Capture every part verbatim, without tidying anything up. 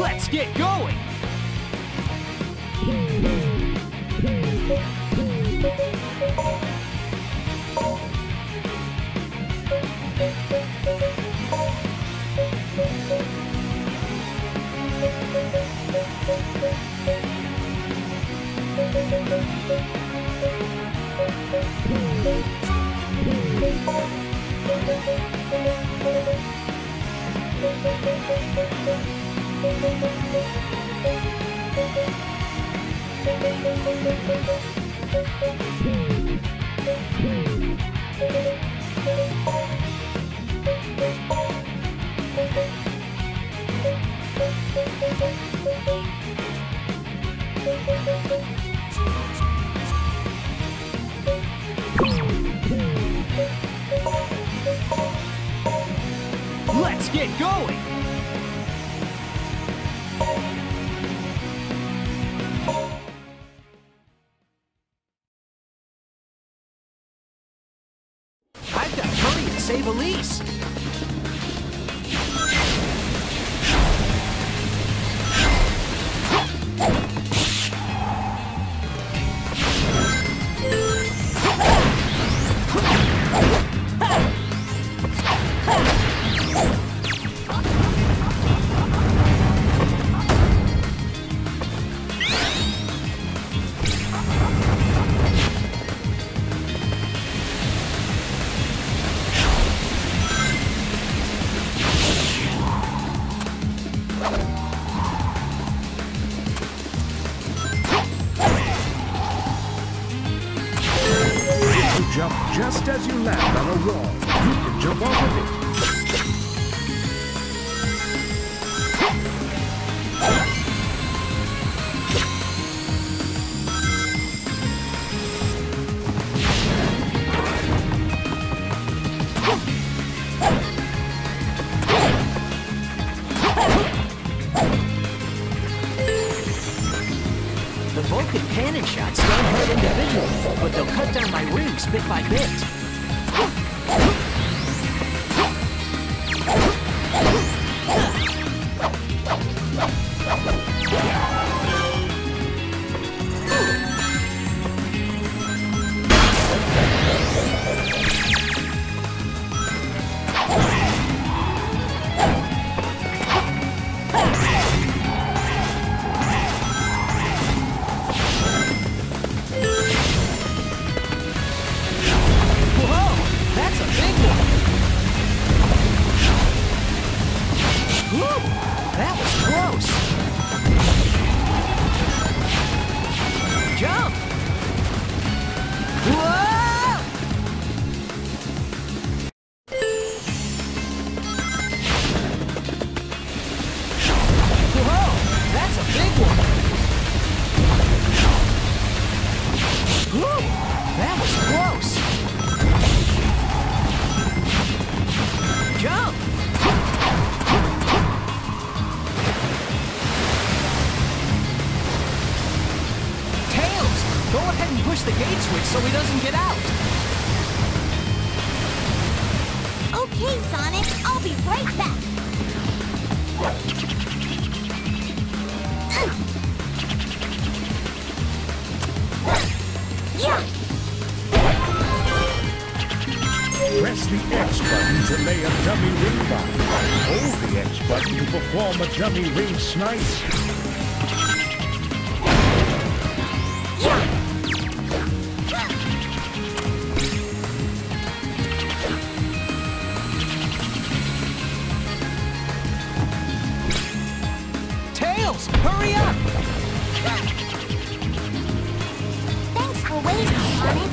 Let's get going! Let's get going! I've got to hurry and save Elise! Jump just as you land on a wall. You can jump off of it. The Vulcan cannon shots don't hurt individually, but they'll cut down my rings bit by bit. That was close! Jump! Whoa! Whoa! That's a big one! Whoa! That was close! Jump! Go ahead and push the gate switch so he doesn't get out. Okay, Sonic. I'll be right back. Yeah. Press the X button to lay a dummy ring bomb. Hold the X button to perform a dummy ring snipe. Hurry up! Thanks for waiting, Sonic.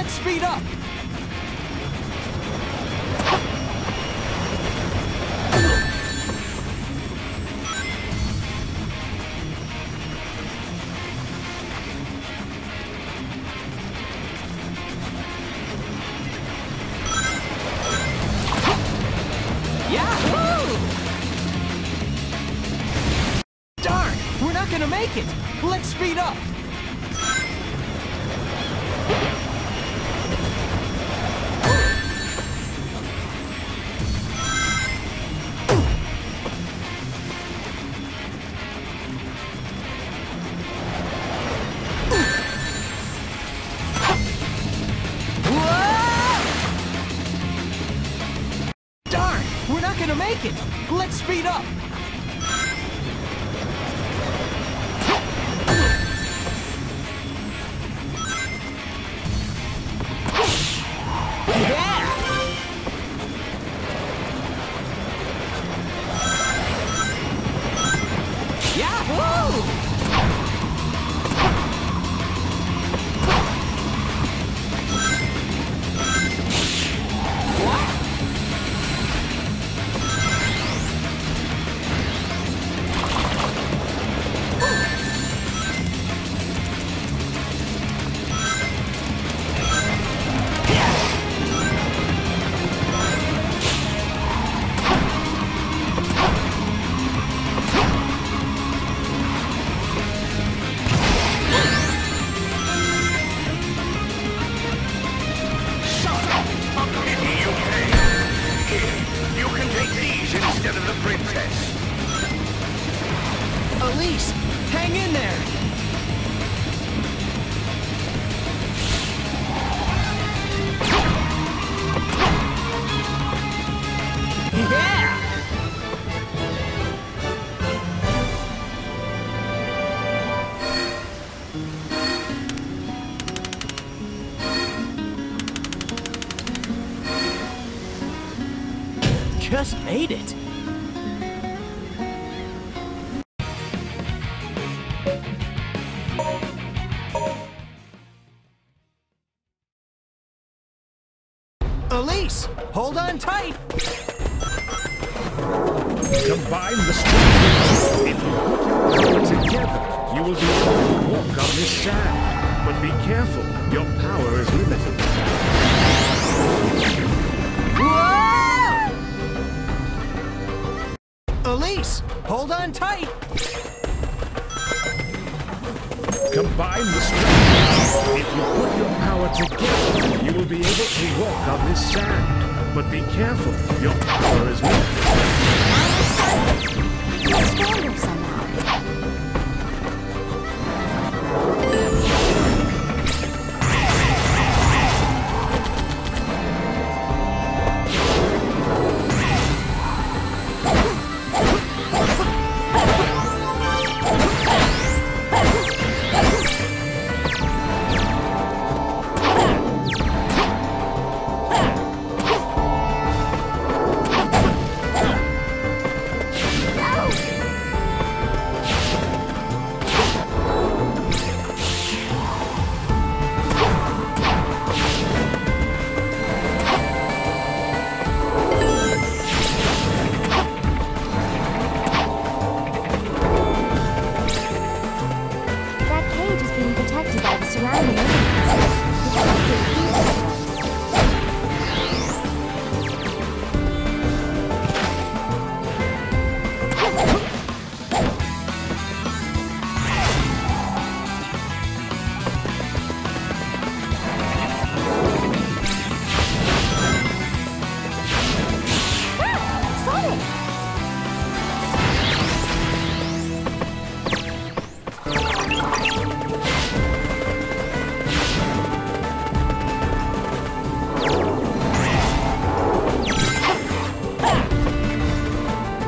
Let's speed up! Yahoo! Darn! We're not gonna make it! Let's speed up! Gonna make it! Let's speed up! Yeah! Yahoo! Instead of the princess. Elise, hang in there! Yeah! Just made it! Elise, hold on tight! Combine the strength. If you put your power together, you will be able to walk on this sand. But be careful, your power is limited. Whoa! Elise, hold on tight! Combine the strength. If you put your power together, you will be able to walk on this sand. But be careful, your power is limited. You're stronger somehow.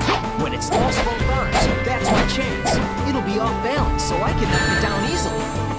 When it's lost both arms, that's my chance. It'll be off balance, so I can knock it down easily.